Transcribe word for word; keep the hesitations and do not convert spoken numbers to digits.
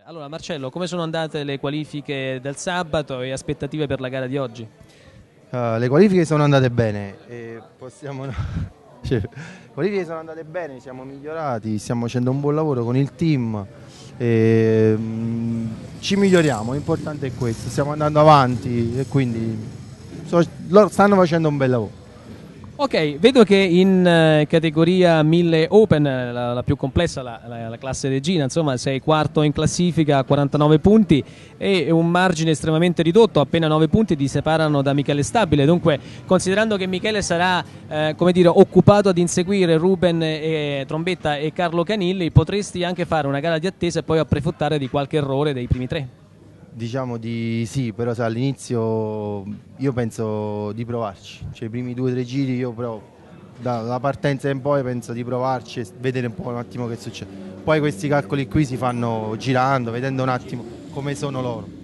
Allora Marcello, come sono andate le qualifiche del sabato e aspettative per la gara di oggi? Uh, le qualifiche sono andate bene e possiamo... cioè, le qualifiche sono andate bene, siamo migliorati, stiamo facendo un buon lavoro con il team e, mm, ci miglioriamo, l'importante è questo, stiamo andando avanti e quindi so- loro stanno facendo un bel lavoro. Ok, vedo che in eh, categoria mille Open, eh, la, la più complessa, la, la- la classe regina, insomma, sei quarto in classifica a quarantanove punti e un margine estremamente ridotto, appena nove punti ti separano da Michele Stabile. Dunque, considerando che Michele sarà, eh, come dire, occupato ad inseguire Ruben e Trombetta e Carlo Canilli, potresti anche fare una gara di attesa e poi approfittare di qualche errore dei primi tre. Diciamo di sì, però sai, all'inizio io penso di provarci, cioè i primi due o tre giri io provo, dalla partenza in poi penso di provarci e vedere un po' un attimo che succede. Poi questi calcoli qui si fanno girando, vedendo un attimo come sono loro.